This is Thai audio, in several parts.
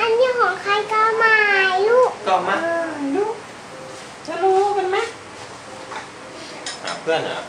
อันนี้ของใครก็มาลูกก็มาลูกจะรู้กันไหมเพื่อนเหรอ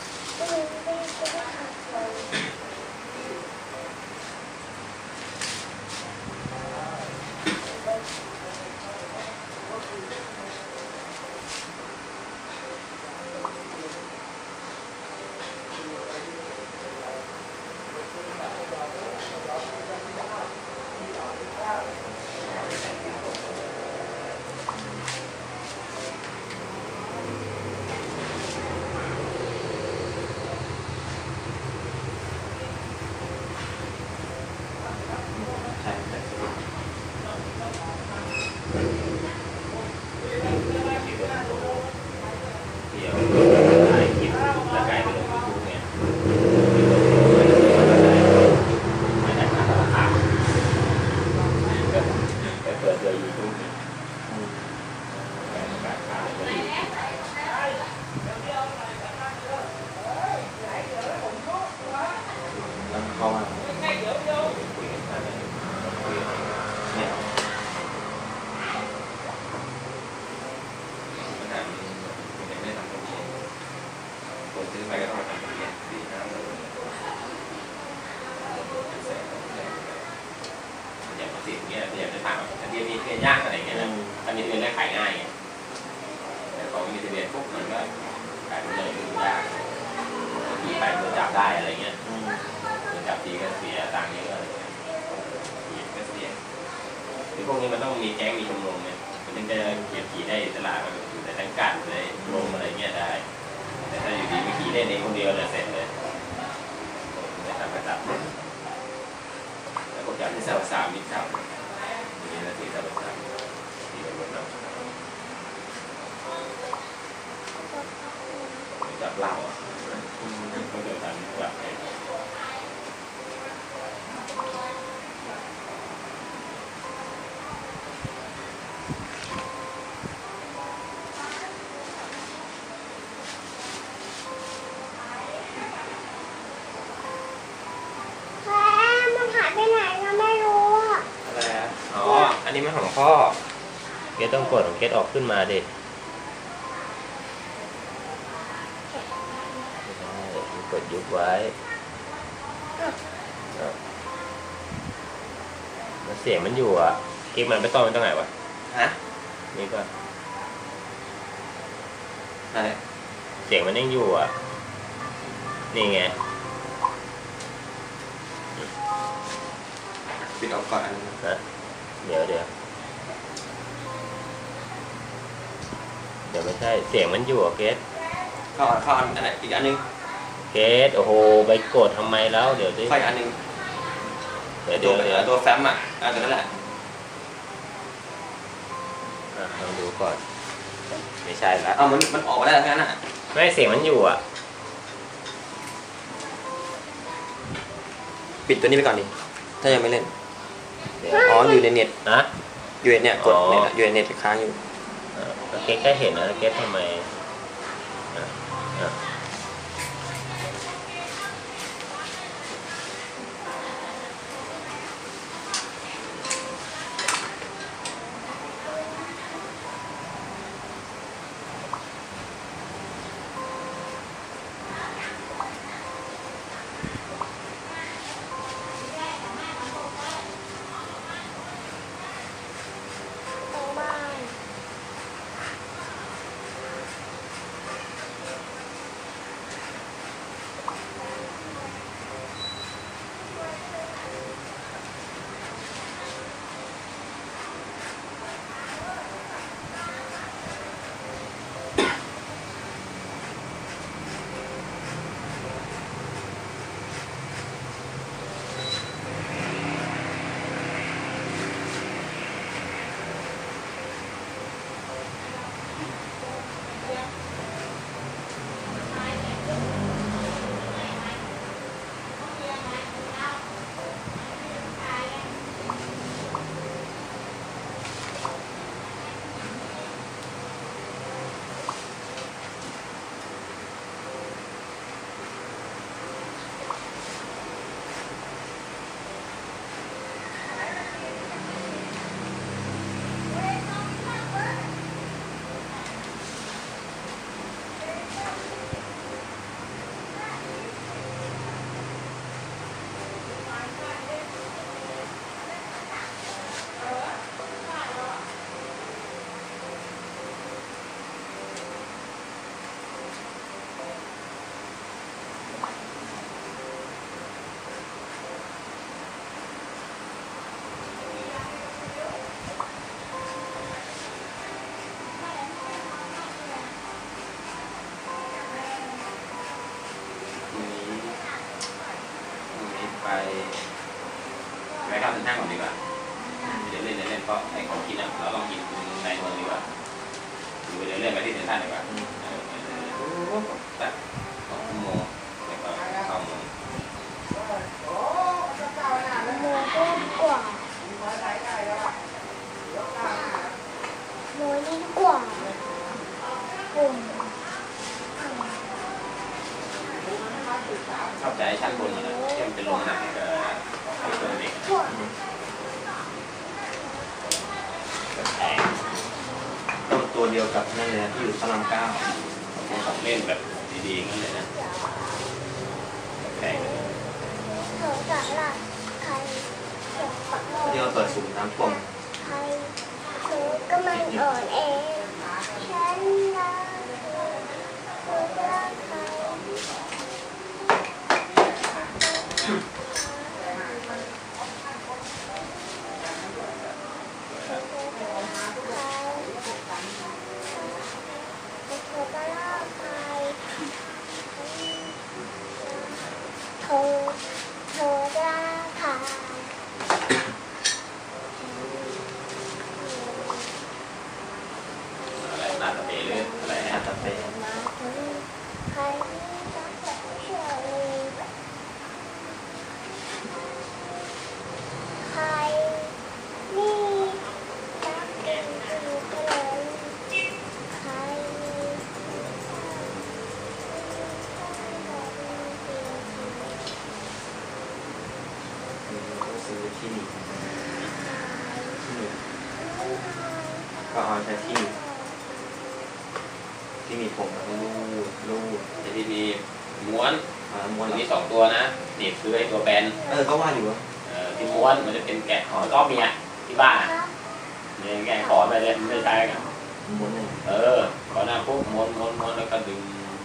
ซื้อไปก็ต้องมาทำเป็น4-5 โลอย่างมาติดเนี่ยอยากจะถามอันนี้มีทะเบียนยากอะไรเงี้ยนะถ้ามีทะเบียนได้ขายง่ายแต่พอมีทะเบียนปุ๊บมันก็ขายเลยดูยากที่ไปโดนจับได้อะไรเงี้ยโดนจับทีก็เสียตังค์เยอะอะไรเงี้ยก็เสียคือพวกนี้มันต้องมีแก๊งมีชมรมเนี่ยมันถึงจะเก็บขี่ได้ตลาดมันอยู่ในทั้งการในรวมอะไรเงี้ยได้แต่ถ้าอยู่ดีไม่ขี่เล่นเองคนเดียวเนี่ยเสร็จเลยไม่ทำประจับแล้วก็จับที่สาวมิตรจับอย่างนี้นะที่จับที่เป็นคนนำจับเหล้าอ่ะก็เกิดการจับอันนี้มันของพ่อเกตต้องกดของเกตออกขึ้นมาดิกดยุบไว้แล้วเสียงมันอยู่อ่ะกิ๊กมันไปซ่อนมันตรงไหนวะฮะนี่ก็เสียงมันยังอยู่อ่ะนี่ไงปิดออกก่อนนะเดี๋ยวไม่ใช่เสียงมันอยู่อ่ะเกสเข้าอันไหนอีกอันนึงเกสโอ้โหไปกดทำไมแล้วเดี๋ยวดิไฟอันนึงเดี๋ยวตัวแฟ้มอ่ะตัวนั้นแหละลองดูก่อนไม่ใช่ละมันออกมาได้ทั้งนั้นอ่ะไม่เสียงมันอยู่อ่ะปิดตัวนี้ไปก่อนดิถ้ายังไม่เล่นอ๋ออยู่ในเน็ตนะอยู่ในเนี่ยกดเน็ตอยู่ในเน็ตค้างอยู่เก๊กได้เห็นนะเก๊กทำไมห้างก่อนดีกว่าเดี๋ยวเล่นเพราะไอ้ของกินอ่ะเราต้องกินในเมืองดีกว่าอยู่ไปเรื่อยๆไปที่เซ็นทรัลดีกว่าสัก2 ชั่วโมงแล้วก็เข้าเมืองโมก็กว่าโมนี่กว่าปุ่มชอบใจชั้นบนมันนะที่มันเป็นโรงหนังก็ให้ตัวเด็กกว่าแพงต้องตัวเดียวกับนั่นเลยนะที่อยู่พระราม9 ของเล่นแบบดีๆงั้นเลยนะแพงเลยเธอจะรักใครเก็บปากที่เขาเปิดสูงน้ำท่วมใครเธอก็มันอ่อนแอฉันรักเธอรักใครเธอรักใครอะไรหน้าตะเตะหรืออะไรอานะจจะเป็นมาถึงใครจะเชื่อเลยใครนี่รักกันอยู่กันใครซื้อที่นี่ก็เอาใช้ที่มีผมแล้วก็รูดไอ้ที่มีม้วนม้วนมันแล้วมี2 ตัวนะหนีบคือไอ้ตัวแบนก็ว่าอยู่ว่าที่ม้วนมันจะเป็นแกะหอยก็เมียที่บ้านอ่ะเนี่ยแกะขอไปเลยไม่ใช่กันม้วนหนึ่งขอหน้าปุ๊บม้วนแล้วก็ดึง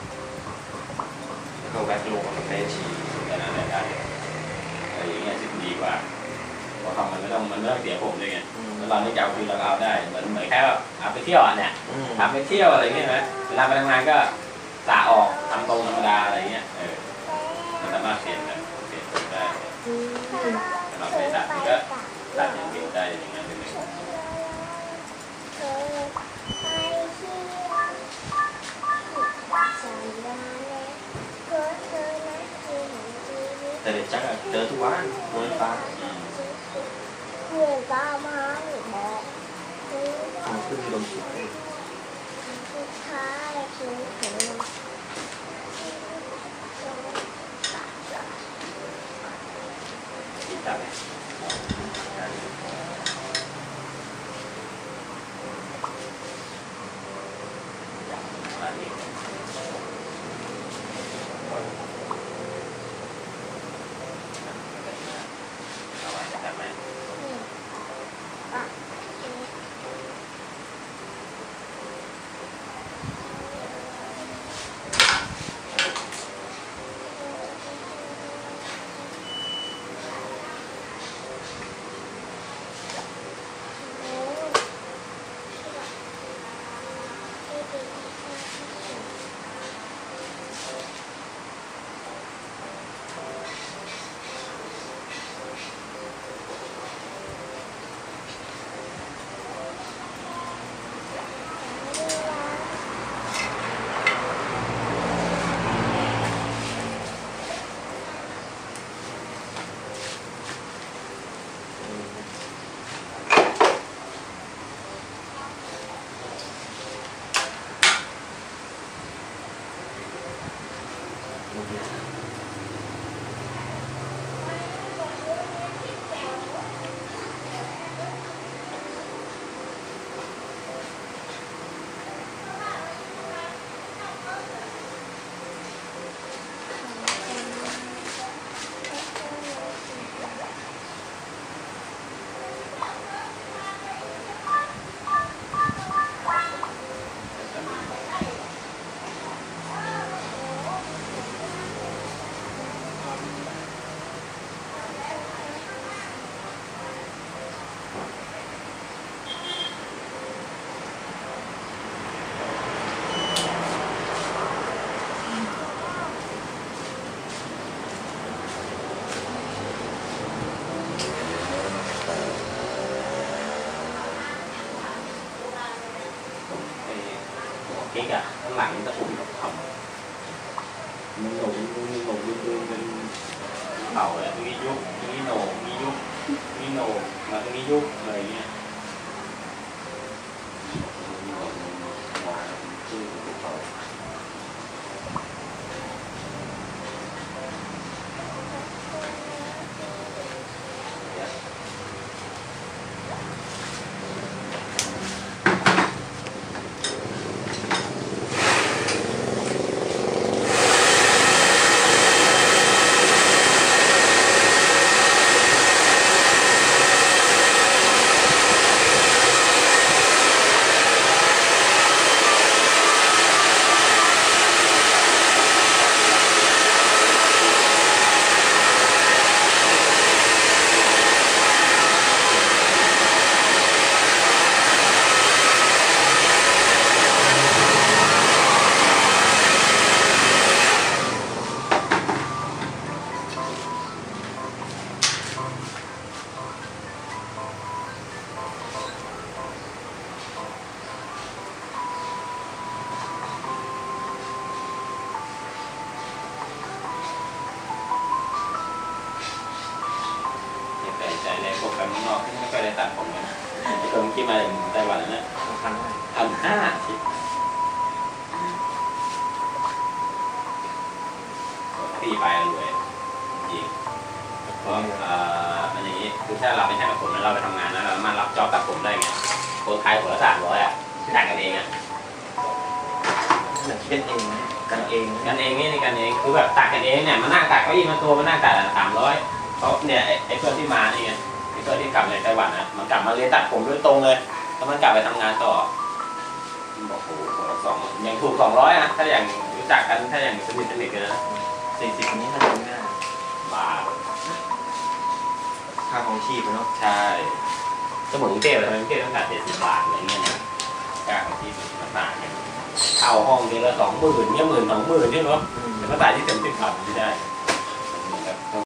แล้วก็แว็กลงกับเฟชีแค่นั้นแหละได้อย่างเงี้ยจะดีกว่าเพราะทำมันไม่ต้องเสียผมด้วยไงแล้วเราไม่จะเอาคืนเราเอาได้เหมือนแค่ว่าเอาไปเที่ยวอ่ะเนี่ยทำไปเที่ยวอะไรเงี้ยนะเวลาไปทำงานก็สระออกทำตรงธรรมดาอะไรเงี้ยมันสามารถเปลี่ยนตรงได้สำหรับในตัดมันก็ตัดอย่างเดียวได้อย่างนั้นเลยเธอไปเที่ยวสัญญาแล้วเพราะเธอนั้นคือหนึ่งชีวิตแต่เด็กจักเจอทุกวันม้วนฟ้าเพื่อนตามหาหนูบอกเธอมันขึ้นลมสุดสุดท้ายคือเธอที่ตัดอันนี้เอาไว้จะทำไหมางหลังตะปุ่มกับคำมันหลงเป็นเข่าเลยตรงนี้ยุบตรงนี้โหนกมียุบมีโหนกมาตรงนี้ยุบอะไรเงี้ยในโปรแกรมข้างนอกที่ไม่ค่อยได้ตัดผมเลยนะไอ้ตัวเมื่อกี้มาจากไต้หวันนะ1,500ตีไปรวยจริงเพราะมันอย่างนี้คือถ้าเราไม่ใช่กับผมแล้วเราไปทำงานแล้วเรามารับจ็อบตัดผมได้ไงคนไทยหัวละ300อ่ะตัดกันเองอ่ะเหมือนคิดกันเองกันเองกันเองนี่กันเองคือแบบตัดกันเองเนี่ยมานั่งตัดเก้าอี้มาตัวมานั่งตัด300เขาเนี่ยไอ้เพื่อนที่มานี่ไงไอ้เพื่อนที่กลับจากไต้หวันนะมันกลับมาเรียนตัดผมโดยตรงเลยแล้วมันกลับไปทำงานต่อบอกโอ้โห2ยังถูก200อ่ะถ้าอย่างรู้จักกันถ้าอย่างสนิทกันนะ 40นี้ทำไม่ได้บาทค่าของชีพเนาะใช่สมุนกรุงเทพทำไมกรุงเทพต้องจ่าย70 บาทอะไรเงี้ยนะค่าของที่มันต่างกันเข้าห้องเดือนละ20,000เนี่ย10,000 20,000ใช่ไหมแต่ก็จ่ายที่70 บาทไม่ได้